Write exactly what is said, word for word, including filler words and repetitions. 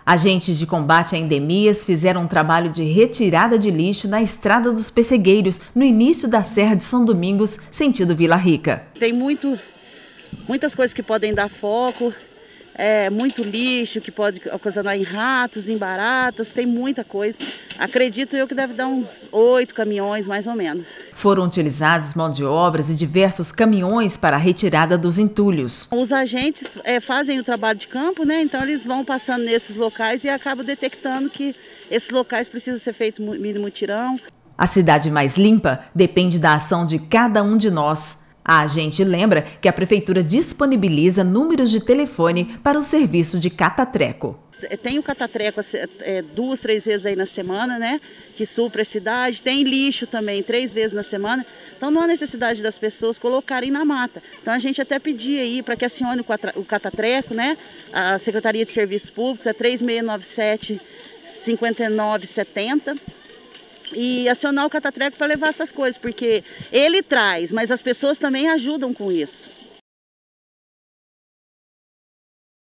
Agentes de combate a endemias fizeram um trabalho de retirada de lixo na Estrada dos Pessegueiros, no início da Serra de São Domingos, sentido Vila Rica. Tem muito, muitas coisas que podem dar foco, é, muito lixo que pode ocasionar em ratos, em baratas, tem muita coisa. Acredito eu que deve dar uns oito caminhões, mais ou menos. Foram utilizados mão de obras e diversos caminhões para a retirada dos entulhos. Os agentes é, fazem o trabalho de campo, né? Então eles vão passando nesses locais e acabam detectando que esses locais precisam ser feito mini mutirão. A cidade mais limpa depende da ação de cada um de nós. A agente lembra que a prefeitura disponibiliza números de telefone para o serviço de catatreco. Tem o catatreco é, duas, três vezes aí na semana, né? Que supra a cidade. Tem lixo também, três vezes na semana. Então não há necessidade das pessoas colocarem na mata. Então a gente até pedia aí para que acione o catatreco, né? A Secretaria de Serviços Públicos é três seis nove sete, cinco nove sete zero. E acionar o catatreco para levar essas coisas, porque ele traz, mas as pessoas também ajudam com isso.